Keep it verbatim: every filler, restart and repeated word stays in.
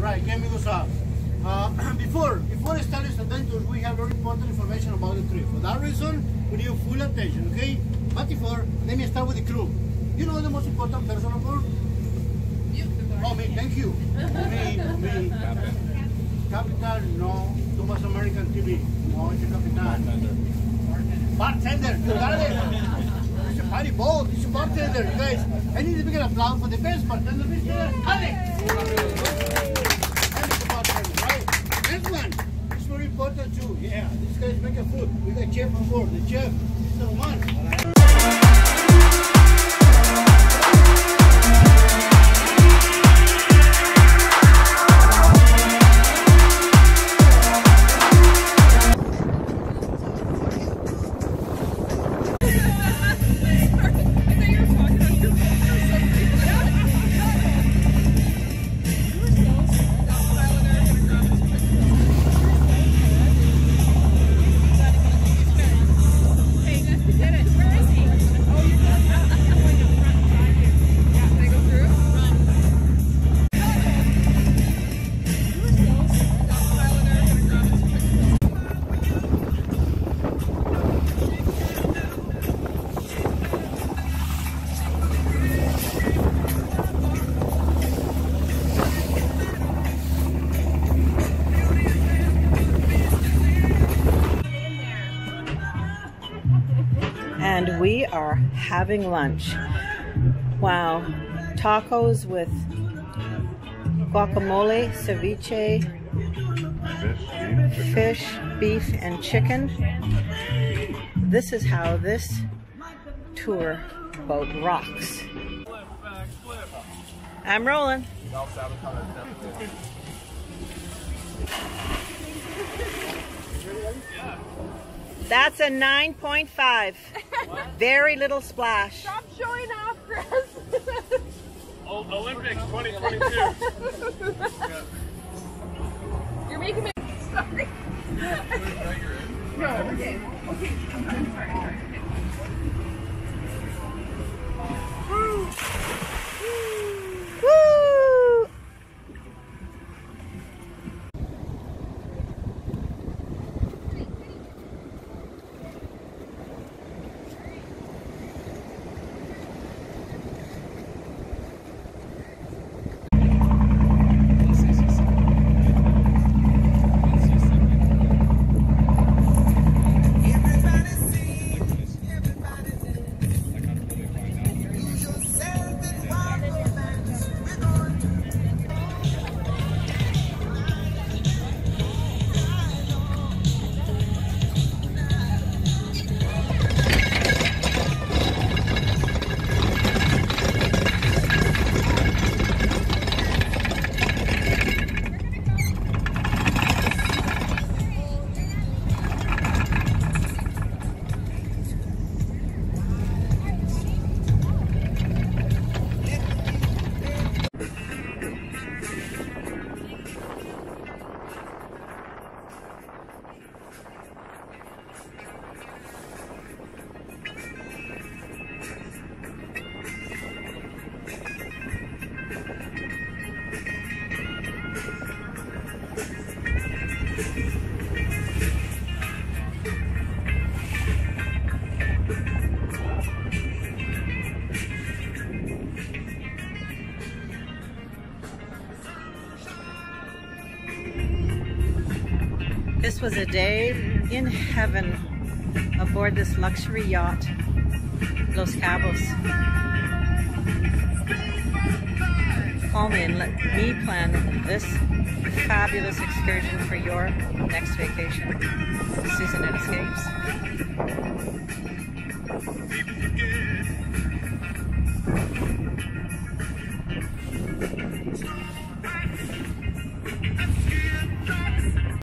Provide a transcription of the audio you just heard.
Right, okay, amigos. Uh, uh, before, before starting this adventure, we have very important information about the trip. For that reason, we need full attention, okay? But before, let me start with the crew. You know the most important person on board? You. Oh, me, thank you. Me, me. Capitan, no. Too much American T V. No, it's a Capitan. Bartender. Bartender, you got it? It's a party boat, it's a bartender, you guys. I need to make an applause for the best bartender, Mister Alex. And it's a bartender, right? Next one, it's very important too. Yeah, these guys make a food. We got chef on board. The chef, Mister Roman. And we are having lunch. Wow. Tacos with guacamole, ceviche, fish, beef, and chicken. This is how this tour boat rocks. I'm rolling. That's a nine point five. Very little splash. Stop showing off, Chris. Oh, Olympics twenty twenty-two. Yeah. You're making me sorry. No, okay. Okay. I'm sorry. Sorry. Woo! This was a day in heaven aboard this luxury yacht, Los Cabos. Call me and let me plan this fabulous excursion for your next vacation. Susan and Escapes.